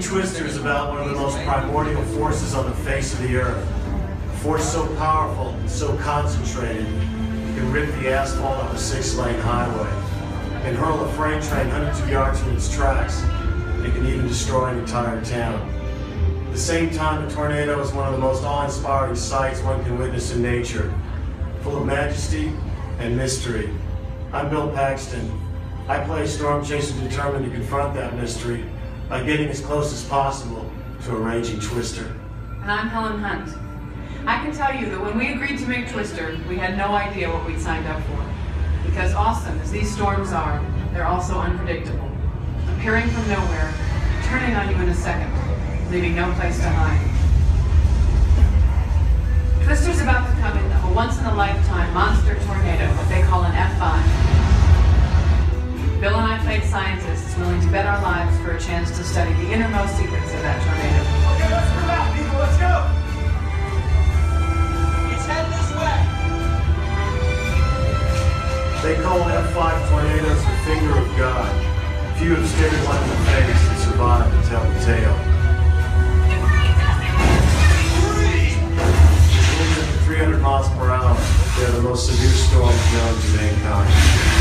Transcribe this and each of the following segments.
Twister is about one of the most primordial forces on the face of the earth. A force so powerful and so concentrated, it can rip the asphalt off a 6-lane highway. It can hurl a freight train hundreds of yards from its tracks, and it can even destroy an entire town. At the same time, a tornado is one of the most awe-inspiring sights one can witness in nature, full of majesty and mystery. I'm Bill Paxton. I play a storm chaser determined to confront that mystery by getting as close as possible to a raging Twister. And I'm Helen Hunt. I can tell you that when we agreed to make Twister, we had no idea what we'd signed up for. Because awesome as these storms are, they're also unpredictable. Appearing from nowhere, turning on you in a second, leaving no place to hide. Twister's about to come in a once-in-a-lifetime monster tornado, what they call an F5. Bill and I played scientists willing to bet our lives for a chance to study the innermost secrets of that tornado. Okay, let's move out, people, let's go! It's heading this way! They call F5 tornadoes the finger of God. Few have stared one in the face and survived to tell the tale. Winds at 300 miles per hour, they are the most severe storms known to mankind.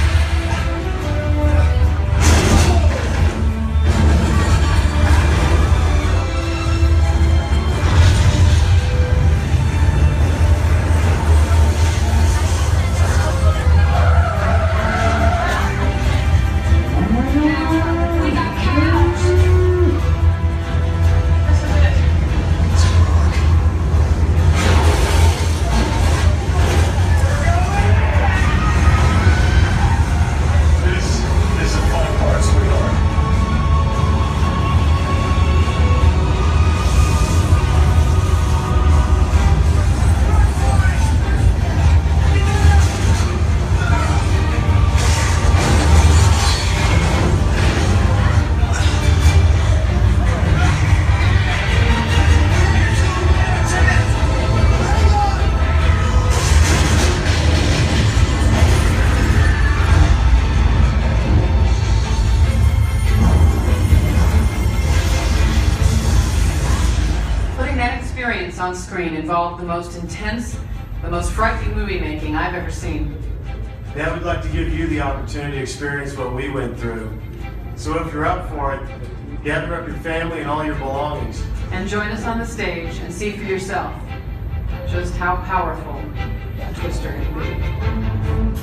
On screen involved the most intense, the most frightening movie making I've ever seen. Now we'd like to give you the opportunity to experience what we went through. So if you're up for it, gather up your family and all your belongings. And join us on the stage and see for yourself just how powerful a Twister can be.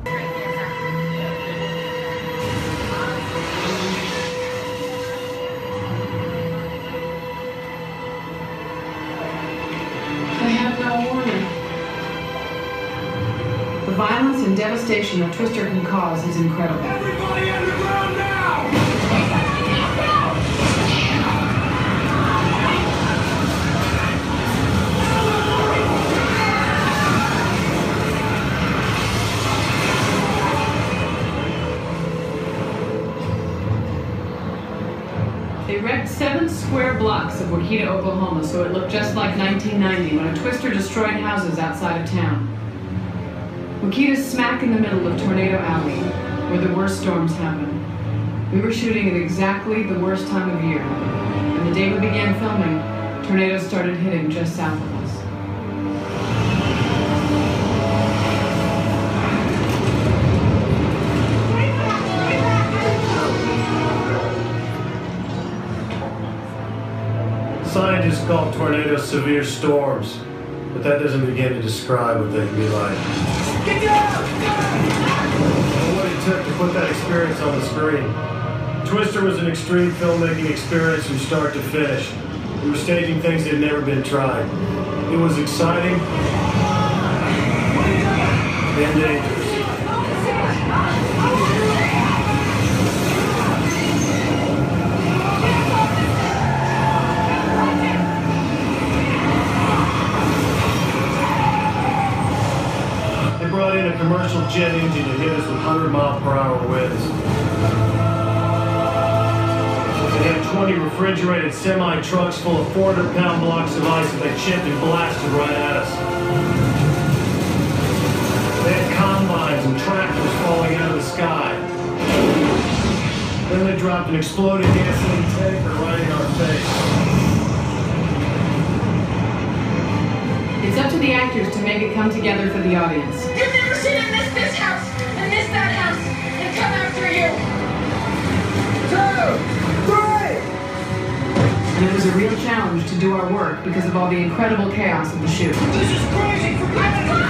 The violence and devastation a Twister can cause is incredible. Everybody underground now! They wrecked 7 square blocks of Waukeeta, Oklahoma, so it looked just like 1990 when a Twister destroyed houses outside of town. Waukeeta's smack in the middle of Tornado Alley, where the worst storms happen. We were shooting at exactly the worst time of year, and the day we began filming, tornadoes started hitting just south of us. Scientists call tornadoes severe storms, but that doesn't begin to describe what they can be like. Get down! And what it took to put that experience on the screen. Twister was an extreme filmmaking experience from start to finish. We were staging things that had never been tried. It was exciting and dangerous. Brought in a commercial jet engine to hit us with 100-mile-per-hour winds. They had 20 refrigerated semi-trucks full of 400-pound blocks of ice that they chipped and blasted right at us. They had combines and tractors falling out of the sky. Then they dropped an exploded gasoline tanker right in our face. It's up to the actors to make it come together for the audience. You've never seen it miss this house, and miss that house, and come after you. 2, 3! And it was a real challenge to do our work because of all the incredible chaos of the shoot. This is crazy! Forget it!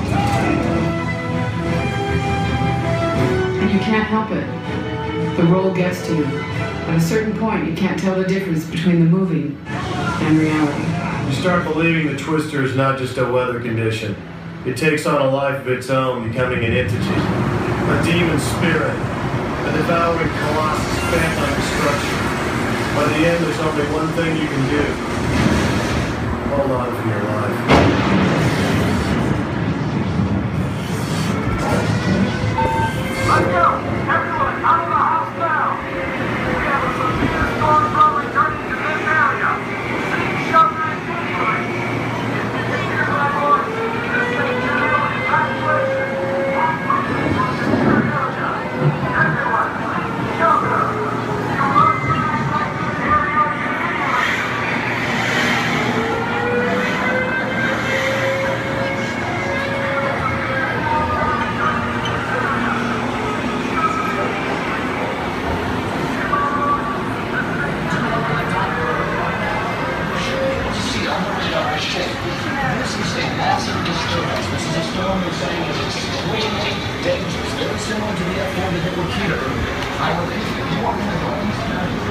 And you can't help it. The role gets to you. At a certain point, you can't tell the difference between the movie and reality. You start believing the Twister is not just a weather condition. It takes on a life of its own, becoming an entity. A demon spirit. A devouring colossus bent on destruction. By the end, there's only one thing you can do. Hold on for your life. Let's go! Everyone, out of the house now! We have a severe storm probably turning to this area. Seek shelter immediately. If you can hear my voice, this is general evacuation. All places from the near area. Everyone, seek shelter. You must evacuate this area immediately. This is a massive disturbance. This is a storm they're saying is extremely dangerous, very similar to the F1 that hit Wakita earlier. I repeat, if you are in the